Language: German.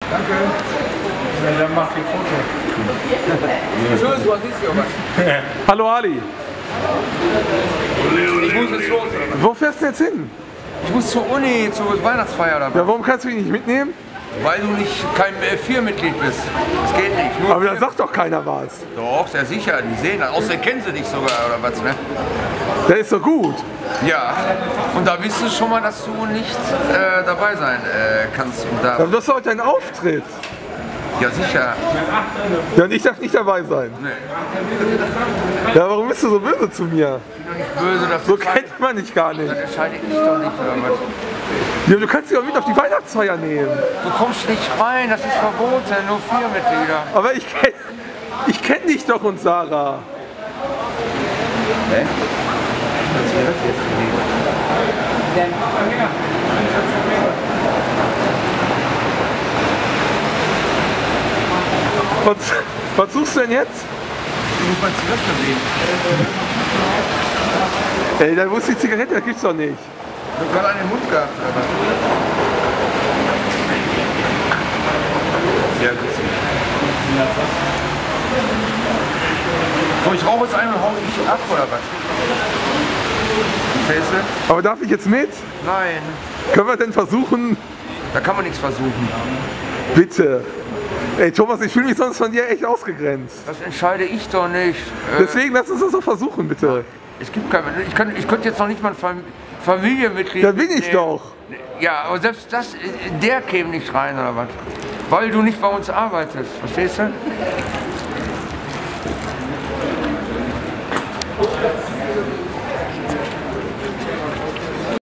Danke. Ja, dann mach die Foto. Tschüss, was ist hier? Hallo Ali. Ich muss jetzt los. Wo fährst du jetzt hin? Ich muss zur Uni, zur Weihnachtsfeier dabei. Ja, warum kannst du mich nicht mitnehmen? Weil du nicht kein F4-Mitglied bist. Das geht nicht. Nur Aber da sagt doch keiner was. Doch, sehr sicher. Die sehen das. Außerdem kennen sie dich sogar, oder was, ne? Der ist doch gut. Ja. Und da wisst du schon mal, dass du nicht dabei sein kannst. Und da, Aber das ist doch dein Auftritt. ja, sicher. Ja, und ich darf nicht dabei sein. Nee. Ja, warum bist du so böse zu mir? Ich bin doch nicht böse, dass So du kennt man dich gar nicht. Dann entscheide ich doch nicht, oder was? Ja, du kannst dich auch mit auf die Weihnachtsfeier nehmen. Du kommst nicht rein, das ist verboten, nur 4 Mitglieder. Aber ich kenn dich doch und Sarah. Hä? Was suchst du denn jetzt? Ich muss mein Zigarette sehen. Ey, da muss die Zigarette, das gibt's doch nicht. Du hast gerade einen im Mund gehabt, oder was? Ja, das ist so, ich rauche jetzt einen und hau dich ab, oder was? Verstehst du? Aber darf ich jetzt mit? Nein, Können wir denn versuchen? da kann man nichts versuchen. Bitte. Ey Thomas, ich fühle mich sonst von dir echt ausgegrenzt. Das entscheide ich doch nicht. Deswegen lass uns das doch versuchen, bitte. Es gibt keine. Ich könnte jetzt noch nicht mal ein Familienmitglied. Da bin ich nehmen. doch. Ja, aber selbst das, der käme nicht rein, oder was? Weil du nicht bei uns arbeitest, verstehst du?